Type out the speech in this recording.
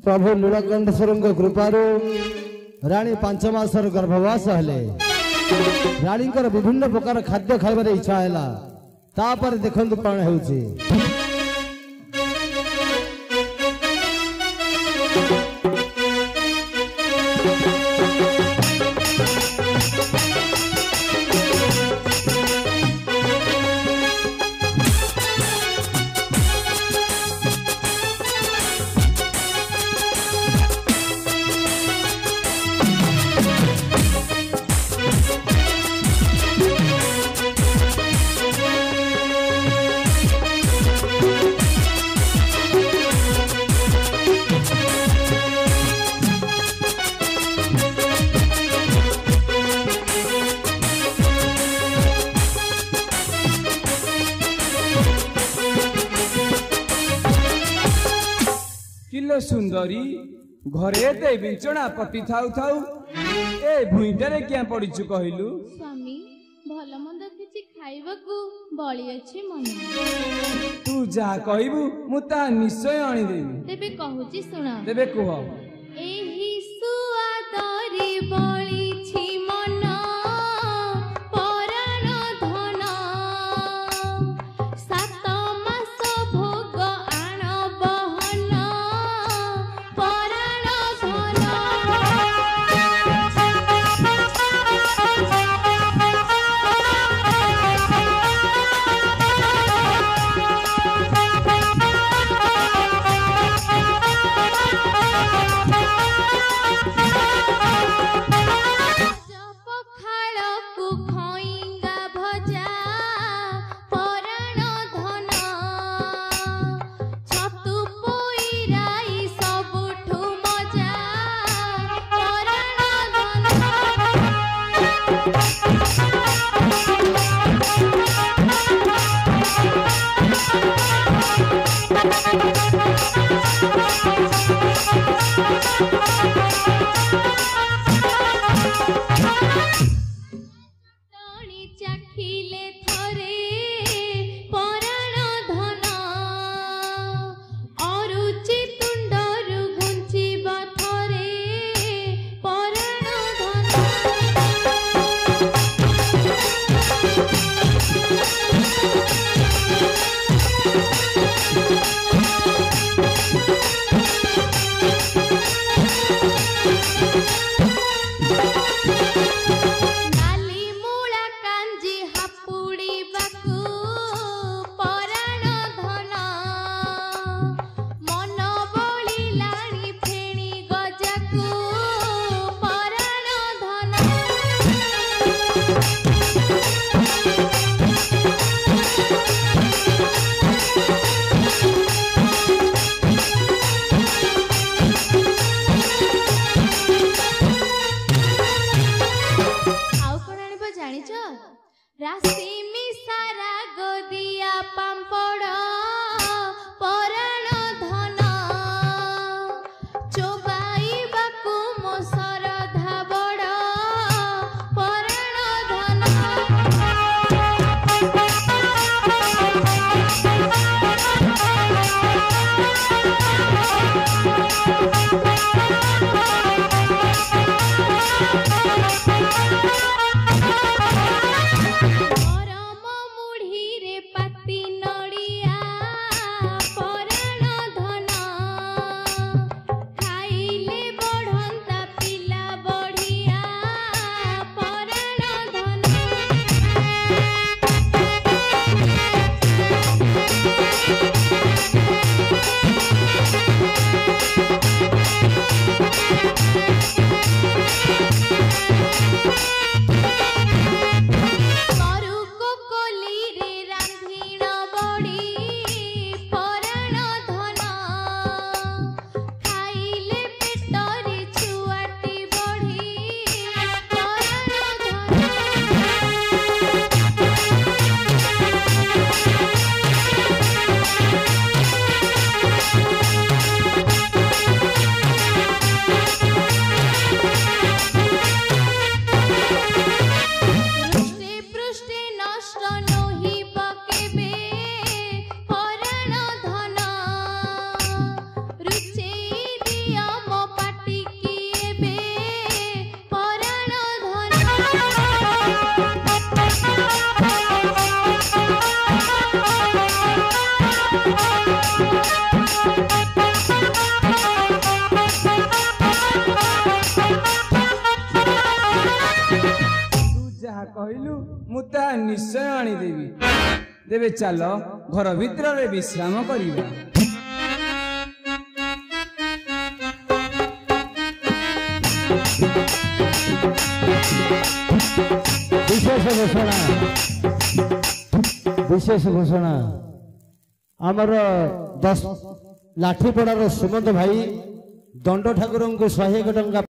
प्रभु नीलकंठेश्वर कृपारू राणी 5 मासर गर्भवास हेले रानी विभिन्न प्रकार खाद्य खाइबार इच्छा है तापर देखु कौन हो सुंदरी घरे दे बिचना पति थाउ थाउ ए भुइटारे क्या पड़िछु कहिलु स्वामी भल मंद किछि खाइबकु बळी अछि मन तू जा कहिबु मु ता निश्चय आनी देबी तेबे कहूची सुना तेबे कह एही सुआदरी बळी छि मन पराण धन सात मास भोग आण बहन पराण धन କହିଲୁ ମୁଁ ତାହା ନିଶ୍ଚୟ ଆଣିଦେବି। ତେବେ ଚାଲ ଘର ଭିତରେ ବିଶ୍ରାମ କରିବା। विशेष घोषणा आमर 10 लाठीपड़ार सुमंत भाई दंड ठाकुर को 101 टंका